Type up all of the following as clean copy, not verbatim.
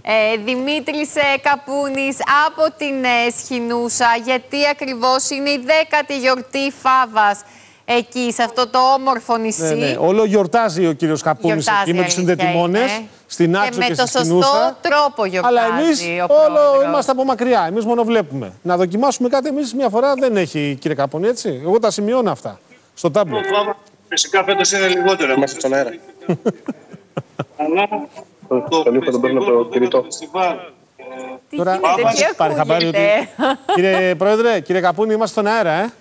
Δημήτρης Καπούνης από την Σχοινούσα, γιατί ακριβώς είναι η 10η γιορτή Φάβας εκεί, σε αυτό το όμορφο νησί. Ναι. Όλο γιορτάζει ο κύριος Καπούνης εκεί με τους συνδετημόνες, στην Άξο και στη Σχοινούσα. Με το σωστό τρόπο γιορτάζει. Αλλά εμείς όλο είμαστε από μακριά, εμείς μόνο βλέπουμε. Να δοκιμάσουμε κάτι εμείς μια φορά δεν έχει, κύριε Καπούνη, έτσι. Εγώ τα σημειώνω αυτά στο τάμπλετ. Φυσικά φέτος είναι λιγότερο. Είμαστε στον αέρα. Το λίγο τον παίρνω το κινητό. Τι γίνεται, τι ακούγεται. Κύριε Πρόεδρε, κύριε Καπούνη, είμαστε στον αέρα,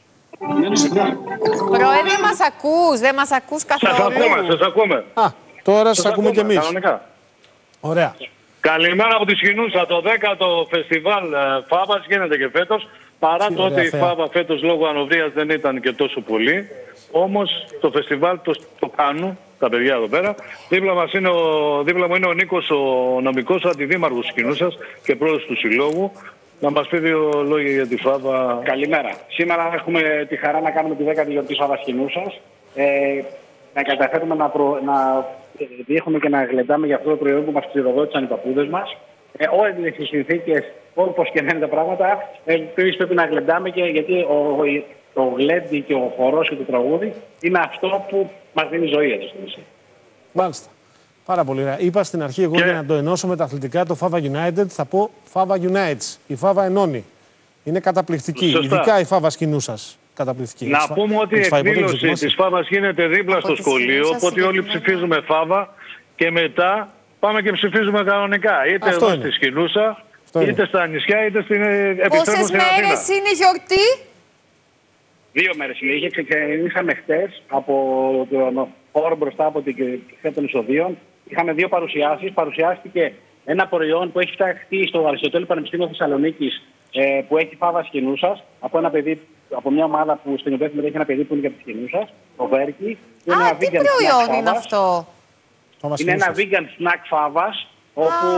Πρόεδρε, μας ακούς, δεν μας ακούς καθόλου. Σας ακούμε. Α, τώρα σας ακούμε κι εμείς. Κανονικά. Ωραία. Καλημέρα από τη Σχοινούσα. Το 10ο φεστιβάλ Φάβας γίνεται και φέτος. Παρά το ότι η Φάβα φέτος λόγω ανοβρίας δεν ήταν και τόσο πολύ. Όμως το φεστιβάλ το κάνουν τα παιδιά εδώ πέρα. Δίπλα μου είναι ο Νίκος, ο νομικός αντιδήμαρχος Σχοινούσας και πρόεδρος του Συλλόγου. Να μας πει δύο λόγια για τη Φάβα. Καλημέρα. Σήμερα έχουμε τη χαρά να κάνουμε τη 10η γιορτή Φάβας Σχοινούσας. Να καταφέρουμε να δείχνουμε και να γλεντάμε για αυτό το προϊόν που μας κληροδότησαν οι παππούδες μας. Όλες τις συνθήκες, όπως και να είναι τα πράγματα, εμείς πρέπει να γλεντάμε, και γιατί το γλέντι και ο χορός και το τραγούδι είναι αυτό που μας δίνει ζωή εδώ στο νησί. Μάλιστα. Πάρα πολύ ωραία. Είπα στην αρχή εγώ για να το ενώσω με τα αθλητικά, το Fava United, θα πω Fava Unites. Η Fava ενώνει. Είναι καταπληκτική. Σωστά. Ειδικά η Fava Σχοινούσας. Καταπληκτική. Να πούμε ότι η εκδήλωση της Φάβας γίνεται δίπλα στο σχολείο, οπότε όλοι ψηφίζουμε Φάβα και μετά πάμε και ψηφίζουμε κανονικά. Είτε εδώ στη Σχοινούσα, είτε στα νησιά, είτε επιστρέφουμε στην Αθήνα. Πόσες μέρες είναι η γιορτή? 2 μέρες είναι. Ξεκινήσαμε χτες από τον χώρο μπροστά από την Κηφαία των Εισοδείων. Είχαμε 2 παρουσιάσεις. Παρουσιάστηκε ένα προϊόν που έχει φτιαχτεί στο Αριστοτέλειο Πανεπιστήμιο Θεσσαλονίκης, που έχει Φάβα Σχοινούσας, από ένα παιδί, από μια ομάδα που στην οποία συμμετέχει ένα παιδί που είναι και από τη Σχοινούσα, το Βέρκι. Τι προϊόν είναι αυτό? Είναι ένα vegan snack Φάβας, όπου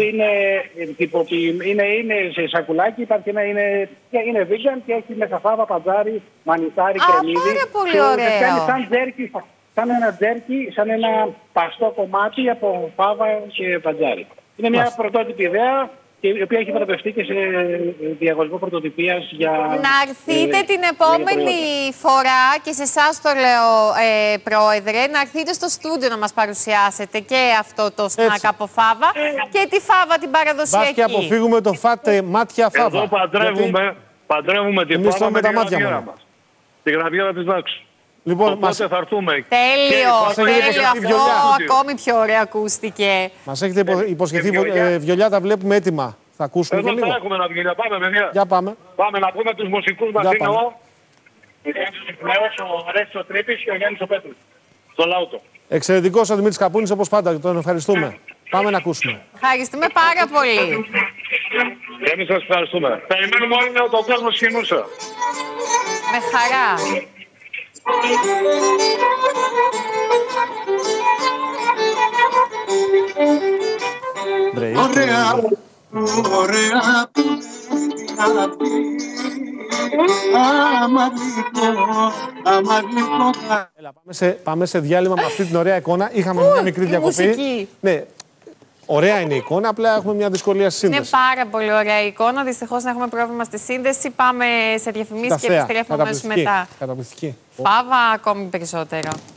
είναι σε σακουλάκι, υπάρχει είναι vegan και έχει μέσα φάβα, παντζάρι, μανιτάρι, κρεμμύδι. Πάρα πολύ ωραίο. Σαν ένα τζέρκι, σαν ένα παστό κομμάτι από φάβα και παντζάρι. Είναι μια πρωτότυπη ιδέα, η οποία έχει βραβευτεί και σε διαγωνισμό πρωτοτυπίας για... Να έρθετε την επόμενη φορά, και σε εσάς το λέω, Πρόεδρε, να έρθετε στο στούντιο να μας παρουσιάσετε και αυτό το σνακ από Φάβα και τη Φάβα την παραδοσιακή. Μπας και αποφύγουμε το φάτε μάτια Φάβα. Εδώ παντρεύουμε τη Φάβα με τη γραβιέρα μας. Τη γραβιέρα της Νάξου. Λοιπόν, οπότε θα έρθουμε. Τέλειο, αυτό ακόμη πιο ωραία ακούστηκε. Μας έχετε υποσχεθεί βιολιά, τα βλέπουμε έτοιμα. Θα ακούσουμε εδώ και λίγο. Εδώ έχουμε ένα βιολιά, πάμε παιδιά. Για πάμε. Πάμε να πούμε τους μουσικούς μας, είναι ο Νέος, ο Ρέστης ο Τρίπης και ο Γιάννης ο Πέτρους. Στο Λάουτο. Εξαιρετικός ο Δημήτρης Καπούνης, όπως πάντα, τον ευχαριστούμε. Πάμε να ακούσουμε. Ευχαριστούμε πάρα πολύ. Εμείς σας ευχαριστούμε. Περιμένουμε όλοι τον κόσμο Σχοινούσα. Με χαρά. Ωραία, ωραία που Πάμε σε διάλειμμα με αυτή την ωραία εικόνα. Είχαμε μια μικρή διακοπή. Ναι, ωραία είναι η εικόνα, απλά έχουμε μια δυσκολία στη σύνδεση. Είναι πάρα πολύ ωραία η εικόνα. Δυστυχώς έχουμε πρόβλημα στη σύνδεση. Πάμε σε διαφημίσεις και επιστρέφουμε αμέσως μετά. Καταπληκτική. Φάβα ακόμη περισσότερο.